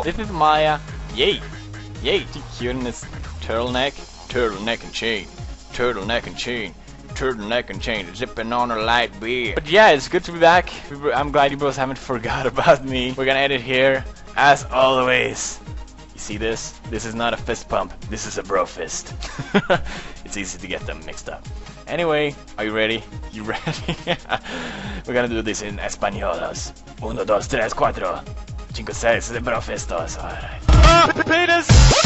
Hello, this is Maya. Yay! Yay! Here in this turtleneck and chain, turtleneck and chain, turtleneck and chain, zipping on a light beer. But yeah, it's good to be back. I'm glad you both haven't forgot about me. We're gonna edit here, as always. You see this? This is not a fist pump. This is a bro fist. It's easy to get them mixed up. Anyway, are you ready? You ready? We're gonna do this in españolos. 1, 2, 3, 4, 5, 6, bro fistos. Alright. Penis!